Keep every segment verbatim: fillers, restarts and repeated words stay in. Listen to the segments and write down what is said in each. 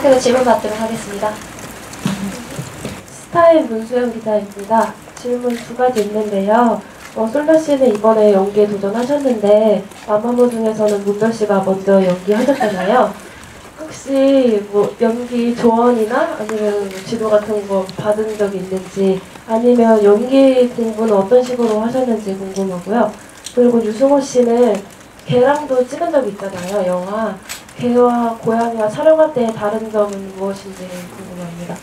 그리고 질문 받도록 하겠습니다. 스타의 문수영 기자입니다. 질문 두 가지 있는데요. 어, 솔라 씨는 이번에 연기에 도전하셨는데 마마무 중에서는 문별 씨가 먼저 연기하셨잖아요. 혹시 뭐 연기 조언이나 아니면 뭐 지도 같은 거 받은 적이 있는지, 아니면 연기 공부는 어떤 식으로 하셨는지 궁금하고요. 그리고 유승호 씨는 걔랑도 찍은 적이 있잖아요, 영화. 걔와 고양이와 촬영할 때의 다른 점은 무엇인지 궁금합니다.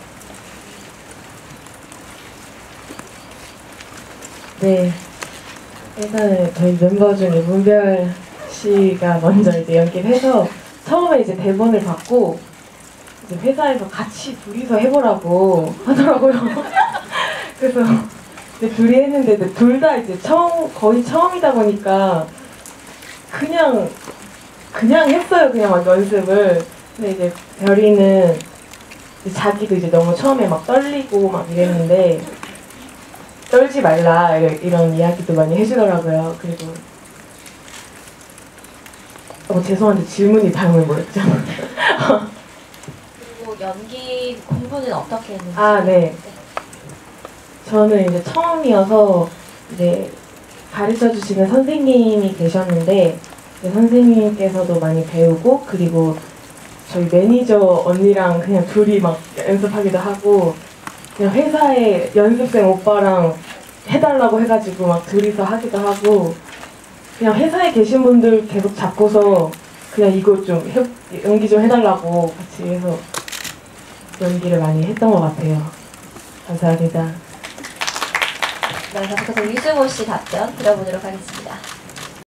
네, 일단은 저희 멤버 중에 문별 씨가 먼저 이제 연기를 해서 처음에 이제 대본을 받고 이제 회사에서 같이 둘이서 해보라고 하더라고요. 그래서 이제 둘이 했는데 둘 다 이제 처음, 거의 처음이다 보니까 그냥 그냥 했어요. 그냥 막 연습을. 근데 이제 별이는 이제 자기도 이제 너무 처음에 막 떨리고 막 이랬는데 떨지 말라 이런 이야기도 많이 해주더라고요. 그리고 어, 죄송한데 질문이 다음은 뭐였죠? 그리고 연기 공부는 어떻게 했는지. 아, 네. 저는 이제 처음이어서 이제 가르쳐 주시는 선생님이 계셨는데 이제 선생님께서도 많이 배우고, 그리고 저희 매니저 언니랑 그냥 둘이 막 연습하기도 하고, 그냥 회사에 연습생 오빠랑 해달라고 해가지고 막 둘이서 하기도 하고, 그냥 회사에 계신 분들 계속 잡고서 그냥 이거 좀 해, 연기 좀 해달라고 같이 해서 연기를 많이 했던 것 같아요. 감사합니다. 네, 계속해서 유승호 씨 답변 들어보도록 하겠습니다.